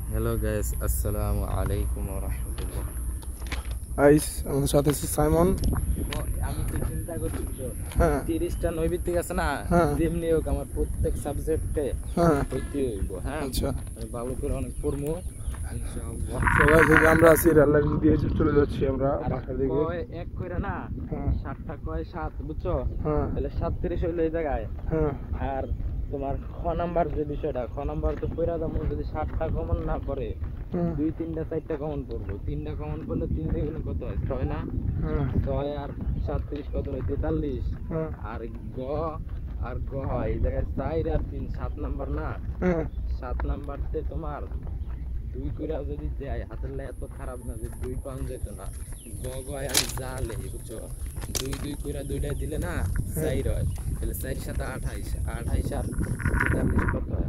Hello guys, আসসালামু আলাইকুম ওয়া রাহমাতুল্লাহ। আইস আমাদের সাথে আছে সাইমন। আমি তো চিন্তা করছি তো হ্যাঁ 30টা নৈবিত্তিক আছে না, হ্যাঁ যেমনি হোক আমার প্রত্যেক সাবজেক্টে হ্যাঁ হইতে হইব। হ্যাঁ, আচ্ছা আমি ভালো করে অনেক পড়বো ইনশাআল্লাহ। সবাই থেকে আমরা আছি রেল দিয়ে চলে যাচ্ছি আমরা আর বাসার দিকে। কয় এক কইরা না, হ্যাঁ 7টা কয় 7, বুঝছো? হ্যাঁ তাহলে 37 হইলো এই জায়গায়। হ্যাঁ আর তোমার খ নাম্বার যে বিষয়টা, খ নাম্বার তো কইরা দাম, যদি 7টা কমন না করে হ্যাঁ 2 3টা 4টা কমন পড়বো। 3টা কমন পড়লে 3 দিয়ে গুণ কত হয়? 6 না? হ্যাঁ 6 আর 37 কত হয়? 43। হ্যাঁ আর গ আর গ হয় এই জায়গায় 4 আর 3, 7 নাম্বার না? হ্যাঁ 7 নাম্বারতে তোমার 2 কইরা যদি দেয়, হাতের লে এত খারাপ না যে 2 পাউন্ড যেত না। গ গয় আর জালে, বুঝছো? 2 2 কইরা দুইটাই দিলে না 4 হয়। তাহলে 4 7 28, 28 আর 43 কত হয়?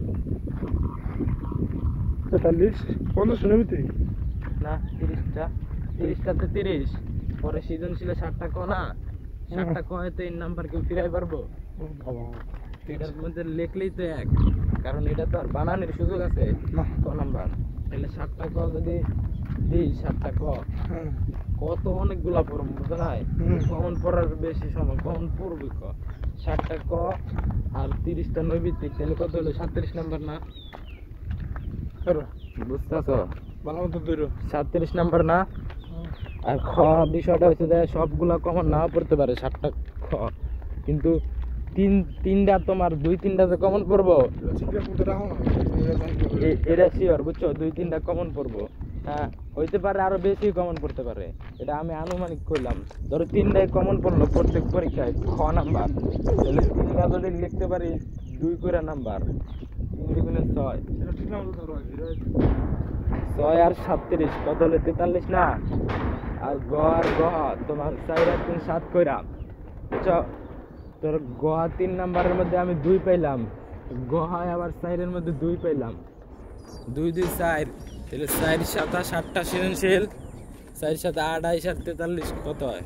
43 1500 নিবিতে না 30টাতে 30। পরে সৃজনশীলে 7টা ক না, 7টা ক হয়তো এই নাম্বার কেউ ফিরাই পারবো? বাবা এটার মধ্যে লিখলেই তো এক, কারণ এটা তো আর বানানের সুযোগ আছে না ক নাম্বার। তাহলে 7টা ক যদি দিই, 7টা ক হ্যাঁ কত অনেকগুলা পড়ব, বুঝতে নাই? কমন পড়ার বেশি সময় কমন পড়বে ক। 7টা ক আর 30টা নৈবিত্তিক, তাহলে কত হলো? 37 নাম্বার না? করো বুঝতেছ? ভালো মতো ধরো 37 নাম্বার না? আর খ বিষয়টা হচ্ছে যে সবগুলা কমন নাও পড়তে পারে 7টা খ, কিন্তু তিনটা তোমার 2 3টা যে কমন পড়বো চিন্তা করতে রাখো না এটা শিওর, বুঝছো? 2 3টা কমন পড়বো। হ্যাঁ, হইতে পারে আরো বেশি কমন পড়তে পারে, এটা আমি আনুমানিক করলাম। ধরো 3টাই কমন পড়লো প্রত্যেক পরীক্ষায় খ নাম্বার, তাহলে 3টা যদি লিখতে পারি 2 করে নাম্বার, 3 দুগুণে 6, এটা ঠিক না মতো ধরো 6 আর 37 কত হলো? 43 না? আর গ আর গ তোমার 4 আর 3 7 কইরা, বুঝছো? তোর গ 3 নাম্বারের মধ্যে আমি 2 পাইলাম, গ হয় আবার 4 এর মধ্যে 2 পাইলাম, 2 2 4, তাহলে 4 7 7টা সৃজনশীল, 4 7 28 আর 43 কত হয়?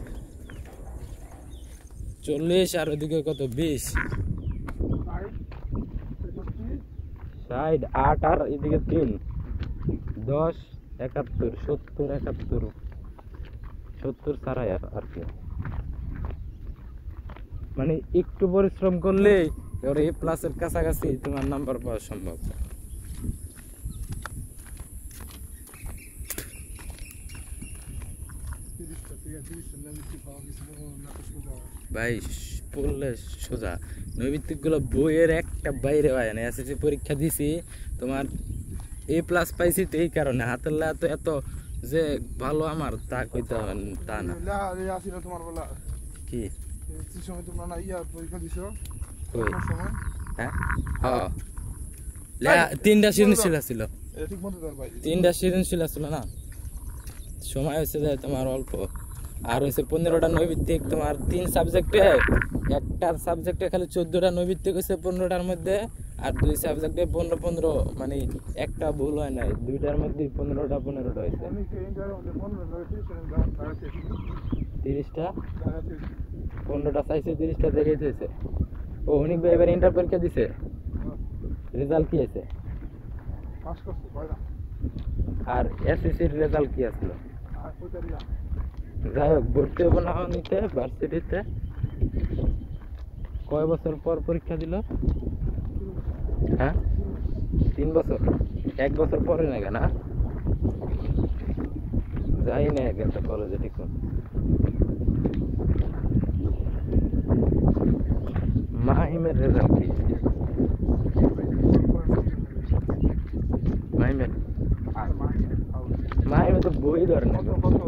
40। আর ওদিকে কত? 20, 60 8 আর এদিকে 3 10 71 70 71 70 ছাড়াই আর কি। মানে একটু পরিশ্রম করলে এবার এ প্লাসের কাছাকাছি তোমার নাম্বার পাওয়া সম্ভব। ভাই পড়লে সোজা নৈবিত্তিক গুলো বইয়ের একটা বাইরে হয় না। এসএসসি পরীক্ষা দিছি, তোমার এ প্লাস পাইছি তো এই কারণে। হাতের লা তো এত যে ভালো আমার তা কইতে তা না। তোমার বলা কি সময় তোমরা না ইয়া পরীক্ষা দিছো কই? সময় হ্যাঁ হ্যাঁ 3টা সৃজনশীল ছিল, ঠিক মতো ধর ভাই 3টা সৃজনশীল ছিল না? সময় হচ্ছে যে তোমার অল্প, আর হচ্ছে 15টা নৈবিত্তিক। তোমার 3 সাবজেক্টে, একটার সাবজেক্টে খালি 14টা নৈবিত্তিক হচ্ছে 15টার মধ্যে, আর 2 সাবজেক্টে 15 15, মানে একটা ভুল হয় নাই, 2টার মধ্যে 15টা 15টা হয়েছে। 30টা 15টা চাইছে, 30টা দেখেই হয়েছে। ও অনেক ভাই এবার ইন্টার পরীক্ষা দিছে, রেজাল্ট কি আছে? আর এসএসসির রেজাল্ট কি আসলো? যাই হোক, ভর্তি হবো না নিতে ভার্সিটিতে। কয় বছর পর পরীক্ষা দিল? হ্যাঁ 3 বছর, 1 বছর পরে না কেন? যাই না একটা কলেজে ঠিক মতো। মাহিমের রেজাল্ট কি? মাহিমে তো বই ধরে না।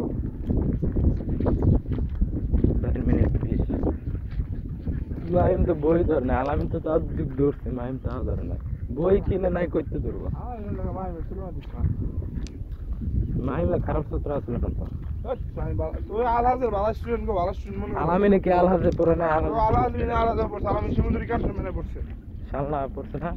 4 মিনিট 20। মাহিম তো বই ধরে না, আলামিন তো তাও দিক ধরছে, মাহিম তাও ধরে না। বই কিনে নাই করতে ধরবো। মাহিমে খারাপ সূত্র আসলে না তো। আলামিনে কি আলহাজে পড়ে না? সালনা পড়ছে না?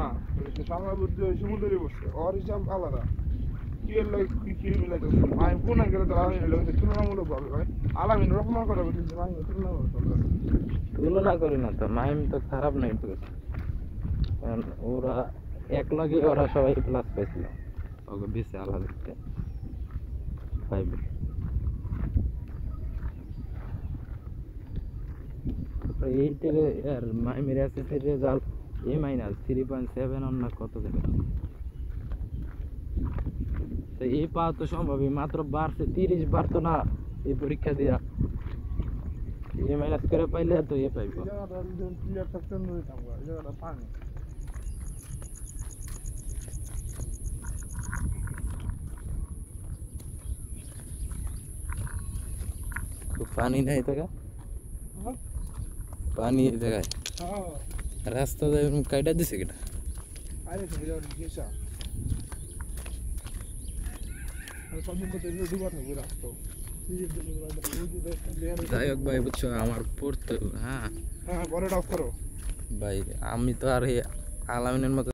তুলনা করি না তো, মাহিম তো খারাপ নাই তো, কারণ ওরা এক লগে ওরা সবাই প্লাস পাইছিল। ওকে বেশি আলাদা পাইবে। তারপরে এইটের আর মাইমের এসএসসির রেজাল্ট এ মাইনাস 3.7 অন্য কত দেবে। তো এই পাওয়া তো সম্ভবই, মাত্র বাড়ছে 30 বাড়তো না এই পরীক্ষা দিয়া, এ মাইনাস করে পাইলে তো এ পাইব। এই জায়গাটা ক্লিয়ার থাকতেন রইতাম, এই জায়গাটা পানি। পানি নাই থাকা, পানি এই জায়গায় হ্যাঁ রাস্তা কাইটা দিছে কেটা। আরে তো জায়গাটা গেছা আর কদিন তো তেল ডুবা থাকবে রাস্তা। যাই হোক ভাই বুঝছো, আমার পড়তে হ্যাঁ হ্যাঁ পরে অফ করো ভাই, আমি তো আর এই আলামিনের মতো